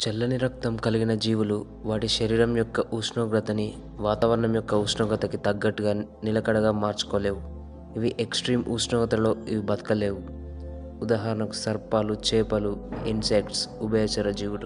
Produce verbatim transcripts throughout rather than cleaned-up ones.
చల్లని రక్తం కలిగిన జీవులు వాటి శరీరం యొక్క ఉష్ణోగ్రతని వాతావరణం యొక్క ఉష్ణోగ్రతకి తగ్గట్టుగా నిలకడగా మార్చుకోలేవు. ఇవి ఎక్స్ట్రీమ్ ఉష్ణోగ్రతలో ఇవి బతకలేవు. ఉదాహరణకు సర్పాలు, చేపలు, ఇన్సెక్ట్స్, ఉభయచర జీవులు.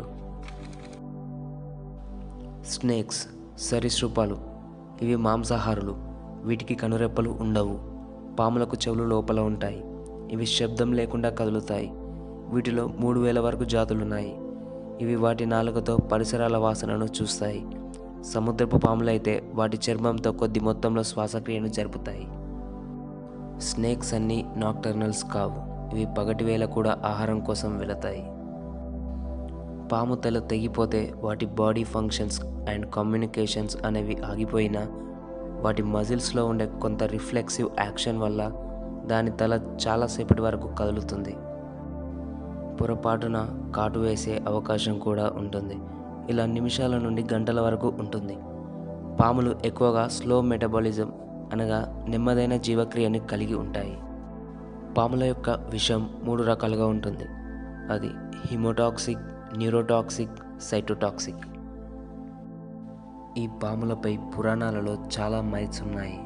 స్నేక్స్ సరీసృపాలు. ఇవి మాంసాహారులు. వీటికి కనురెప్పలు ఉండవు. పాములకు చెవులు లోపల ఉంటాయి. ఇవి శబ్దం లేకుండా కదులుతాయి. వీటిలో మూడు వేల వరకు జాతులున్నాయి. ఇవి వాటి నాలుకతో పరిసరాల వాసనను చూస్తాయి. సముద్రపు పాములైతే వాటి చర్మంతో కొద్ది మొత్తంలో శ్వాసక్రియను జరుపుతాయి. స్నేక్స్ అన్నీ నాక్టర్నల్స్ కావు. ఇవి పగటి వేళ కూడా ఆహారం కోసం వెళతాయి. పాము తల తెగిపోతే వాటి బాడీ ఫంక్షన్స్ అండ్ కమ్యూనికేషన్స్ అనేవి ఆగిపోయినా వాటి మజిల్స్లో ఉండే కొంత రిఫ్లెక్సివ్ యాక్షన్ వల్ల దాని తల చాలాసేపటి వరకు కదులుతుంది. పొరపాటున కాటు వేసే అవకాశం కూడా ఉంటుంది. ఇలా నిమిషాల నుండి గంటల వరకు ఉంటుంది. పాములు ఎక్కువగా స్లో మెటబాలిజం అనగా నెమ్మదైన జీవక్రియని కలిగి ఉంటాయి. పాముల యొక్క విషం మూడు రకాలుగా ఉంటుంది. అది హిమోటాక్సిక్, న్యూరోటాక్సిక్, సైటోటాక్సిక్. ఈ పాములపై పురాణాలలో చాలా మైత్స్ ఉన్నాయి.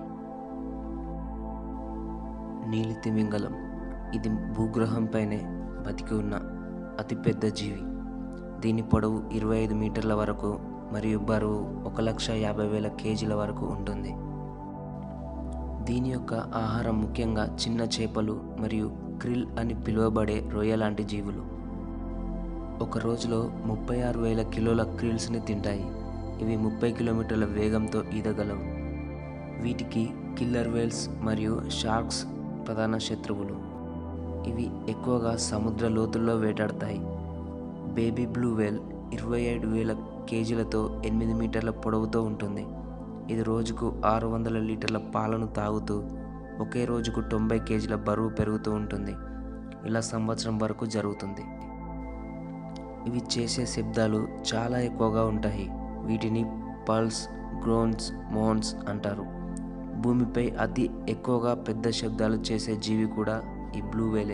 నీలి తిమింగలం. ఇది భూగ్రహంపైనే బతికి ఉన్న అతిపెద్ద జీవి. దీని పొడవు ఇరవై ఐదు మీటర్ల వరకు మరియు బరువు ఒక లక్ష యాభై వేల కేజీల వరకు ఉంటుంది. దీని యొక్క ఆహారం ముఖ్యంగా చిన్న చేపలు మరియు క్రిల్ అని పిలువబడే రొయ్య లాంటి జీవులు. ఒక రోజులో ముప్పై ఆరు వేల కిలోల క్రిల్స్ని తింటాయి. ఇవి ముప్పై కిలోమీటర్ల వేగంతో ఈదగలవు. వీటికి కిల్లర్ వేల్స్ మరియు షార్క్స్ ప్రధాన శత్రువులు. ఇవి ఎక్కువగా సముద్ర లోతుల్లో వేటాడతాయి. బేబీ బ్లూ వేల్ ఇరవై ఏడు వేల కేజీలతో ఎనిమిది మీటర్ల పొడవుతో ఉంటుంది. ఇది రోజుకు ఆరు వందల లీటర్ల పాలను తాగుతూ ఒకే రోజుకు తొంభై కేజీల బరువు పెరుగుతూ ఉంటుంది. ఇలా సంవత్సరం వరకు జరుగుతుంది. ఇవి చేసే శబ్దాలు చాలా ఎక్కువగా ఉంటాయి. వీటిని పల్స్, గ్రోన్స్, మోన్స్ అంటారు. భూమిపై అతి ఎక్కువగా పెద్ద శబ్దాలు చేసే జీవి కూడా ఈ బ్లూ వేలే.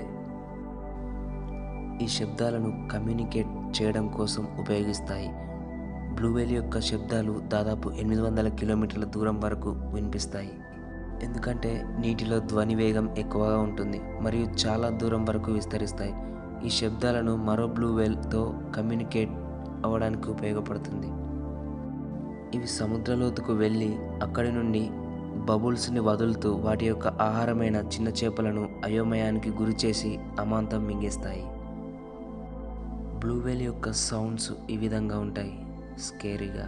ఈ శబ్దాలను కమ్యూనికేట్ చేయడం కోసం ఉపయోగిస్తాయి. బ్లూ వేల్ యొక్క శబ్దాలు దాదాపు ఎనిమిది వందల కిలోమీటర్ల దూరం వరకు వినిపిస్తాయి. ఎందుకంటే నీటిలో ధ్వని వేగం ఎక్కువగా ఉంటుంది మరియు చాలా దూరం వరకు విస్తరిస్తాయి. ఈ శబ్దాలను మరో బ్లూ వేల్తో కమ్యూనికేట్ అవ్వడానికి ఉపయోగపడుతుంది. ఇవి సముద్రలోతుకు వెళ్ళి అక్కడి నుండి బబుల్స్ని వదులుతూ వాటి యొక్క ఆహారమైన చిన్న చేపలను అయోమయానికి గురి చేసి అమాంతం మింగేస్తాయి. బ్లూ వేల్ యొక్క సౌండ్స్ ఈ విధంగా ఉంటాయి, స్కేరీగా.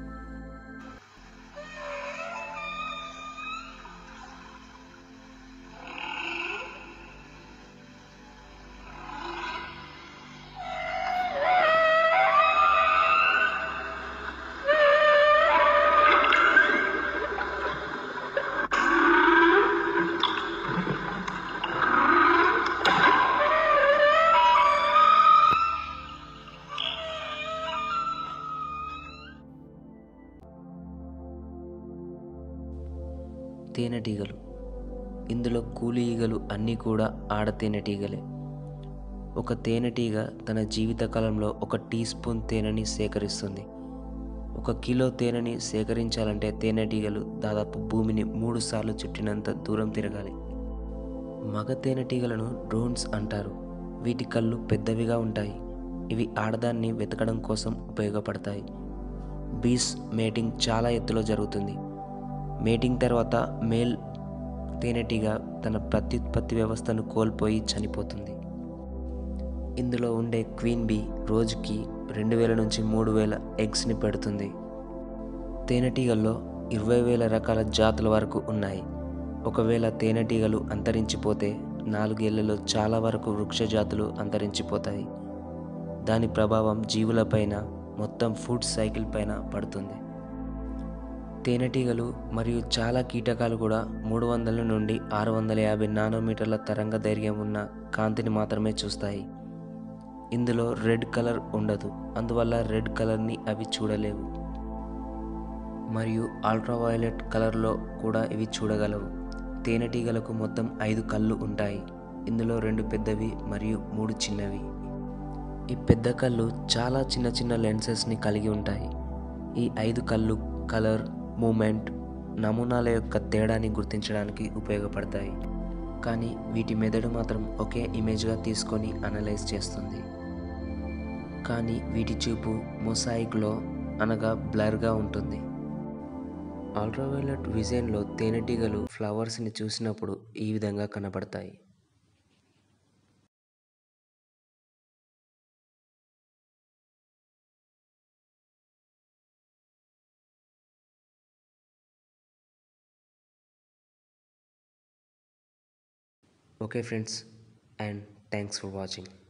తేనెటీగలు. ఇందులో కూలి ఈగలు అన్నీ కూడా ఆడ తేనెటీగలే. ఒక తేనెటీగ తన జీవితకాలంలో ఒక టీ స్పూన్ తేనెని సేకరిస్తుంది. ఒక కిలో తేనెని సేకరించాలంటే తేనెటీగలు దాదాపు భూమిని మూడు సార్లు చుట్టినంత దూరం తిరగాలి. మగ తేనెటీగలను డ్రోన్స్ అంటారు. వీటి కళ్ళు పెద్దవిగా ఉంటాయి. ఇవి ఆడదాన్ని వెతకడం కోసం ఉపయోగపడతాయి. బీస్ మేటింగ్ చాలా ఎత్తులో జరుగుతుంది. మేటింగ్ తర్వాత మేల్ తేనెటీగ తన ప్రత్యుత్పత్తి వ్యవస్థను కోల్పోయి చనిపోతుంది. ఇందులో ఉండే క్వీన్ బీ రోజుకి రెండు వేల నుంచి మూడు వేల ఎగ్స్ని పెడుతుంది. తేనెటీగల్లో ఇరవై వేల రకాల జాతుల వరకు ఉన్నాయి. ఒకవేళ తేనెటీగలు అంతరించిపోతే నాలుగేళ్లలో చాలా వరకు వృక్ష జాతులు అంతరించిపోతాయి. దాని ప్రభావం జీవులపైన, మొత్తం ఫుడ్ సైకిల్ పైన పడుతుంది. తేనెటీగలు మరియు చాలా కీటకాలు కూడా మూడు వందల నుండి ఆరు వందల యాభై నానోమీటర్ల తరంగ దైర్ఘ్యం ఉన్న కాంతిని మాత్రమే చూస్తాయి. ఇందులో రెడ్ కలర్ ఉండదు. అందువల్ల రెడ్ కలర్ని అవి చూడలేవు. మరియు అల్ట్రావైలెట్ కలర్లో కూడా ఇవి చూడగలవు. తేనెటీగలకు మొత్తం ఐదు కళ్ళు ఉంటాయి. ఇందులో రెండు పెద్దవి మరియు మూడు చిన్నవి. ఈ పెద్ద కళ్ళు చాలా చిన్న చిన్న లెన్సెస్ని కలిగి ఉంటాయి. ఈ ఐదు కళ్ళు కలర్, మూమెంట్, నమూనాల యొక్క తేడాని గుర్తించడానికి ఉపయోగపడతాయి. కానీ వీటి మెదడు మాత్రం ఒకే ఇమేజ్గా తీసుకొని అనలైజ్ చేస్తుంది. కానీ వీటి చూపు మొసాయిక్లో అనగా బ్లర్గా ఉంటుంది. అల్ట్రావైలెట్ విజన్లో తేనెటీగలు ఫ్లవర్స్ని చూసినప్పుడు ఈ విధంగా కనబడతాయి. Okay friends, and thanks for watching.